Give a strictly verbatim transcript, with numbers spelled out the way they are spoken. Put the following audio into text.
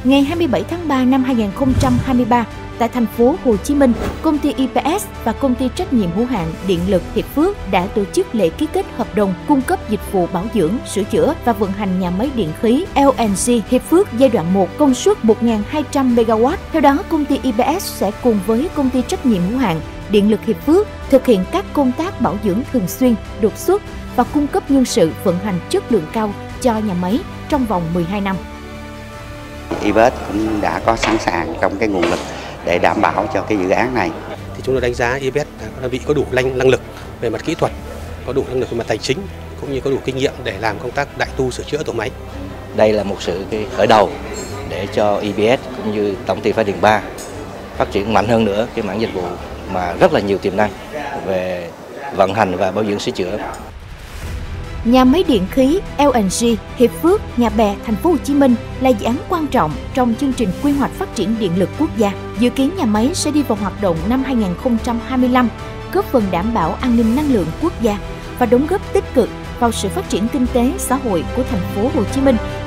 Ngày hai mươi bảy tháng ba năm hai nghìn không trăm hai mươi ba, tại thành phố Hồ Chí Minh, công ty i pê ét và công ty trách nhiệm hữu hạn Điện lực Hiệp Phước đã tổ chức lễ ký kết hợp đồng cung cấp dịch vụ bảo dưỡng, sửa chữa và vận hành nhà máy điện khí lờ en giê Hiệp Phước giai đoạn một công suất một nghìn hai trăm mê ga oát. Theo đó, công ty i pê ét sẽ cùng với công ty trách nhiệm hữu hạn Điện lực Hiệp Phước thực hiện các công tác bảo dưỡng thường xuyên, đột xuất và cung cấp nhân sự vận hành chất lượng cao cho nhà máy trong vòng mười hai năm. i pê ét cũng đã có sẵn sàng trong cái nguồn lực để đảm bảo cho cái dự án này. Thì chúng tôi đánh giá i pê ét là đơn vị có đủ năng năng lực về mặt kỹ thuật, có đủ năng lực về mặt tài chính, cũng như có đủ kinh nghiệm để làm công tác đại tu sửa chữa tổ máy. Đây là một sự cái khởi đầu để cho i pê ét cũng như Tổng ty Phát điện ba phát triển mạnh hơn nữa cái mảng dịch vụ mà rất là nhiều tiềm năng về vận hành và bảo dưỡng sửa chữa. Nhà máy điện khí lờ en giê Hiệp Phước, Nhà Bè, thành phố Hồ Chí Minh là dự án quan trọng trong chương trình quy hoạch phát triển điện lực quốc gia. Dự kiến nhà máy sẽ đi vào hoạt động năm hai nghìn không trăm hai mươi lăm, góp phần đảm bảo an ninh năng lượng quốc gia và đóng góp tích cực vào sự phát triển kinh tế xã hội của thành phố Hồ Chí Minh